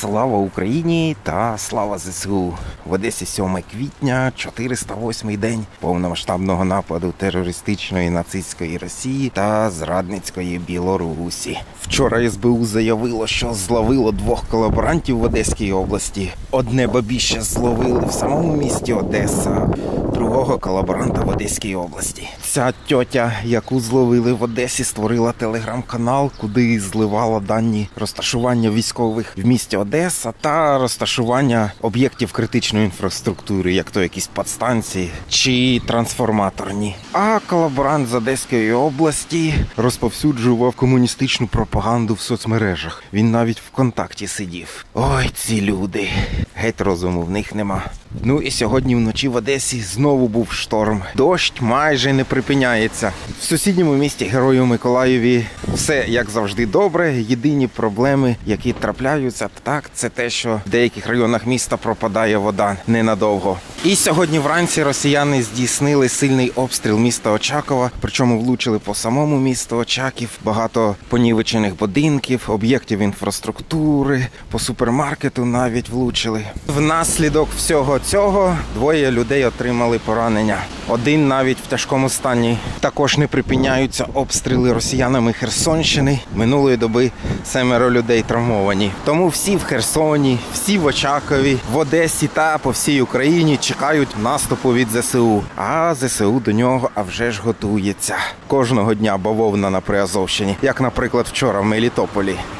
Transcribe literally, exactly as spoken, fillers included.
Слава Україні та слава ЗСУ! В Одесі сьоме квітня, чотириста восьмий день повномасштабного нападу терористичної нацистської Росії та зрадницької Білорусі. Вчора ес бе у заявило, що зловило двох колаборантів в Одеській області. Одне бабіще зловили в самому місті Одеса, другого колаборанта в Одеській області. Ця тьотя, яку зловили в Одесі, створила телеграм-канал, куди зливала дані розташування військових в місті Одеса та розташування об'єктів критичної інфраструктури, як то якісь підстанції чи трансформаторні. А колаборант з Одеської області розповсюджував комуністичну пропаганду в соцмережах. Він навіть в ВКонтакті сидів. Ой, ці люди. Геть розуму в них нема. Ну і сьогодні вночі в Одесі знову був шторм. Дощ майже не припиняється. В сусідньому місті Герою Миколаєві все, як завжди, добре. Єдині проблеми, які трапляються, так, це те, що в деяких районах міста пропадає вода ненадовго. І сьогодні вранці росіяни здійснили сильний обстріл міста Очакова, причому влучили по самому місту Очаків, багато понівечених будинків, об'єктів інфраструктури, по супермаркету навіть влучили. Внаслідок всього цього двоє людей отримали поранення. Один навіть в тяжкому стані. Також не припиняються обстріли росіянами Херсонщини. Минулої доби семеро людей травмовані. Тому всі в Херсоні, всі в Очакові, в Одесі та по всій Україні чекають наступу від зе се у. А зе се у до нього, а вже ж готується. Кожного дня бавовна на Приазовщині, як, наприклад, вчора в Мелітополі.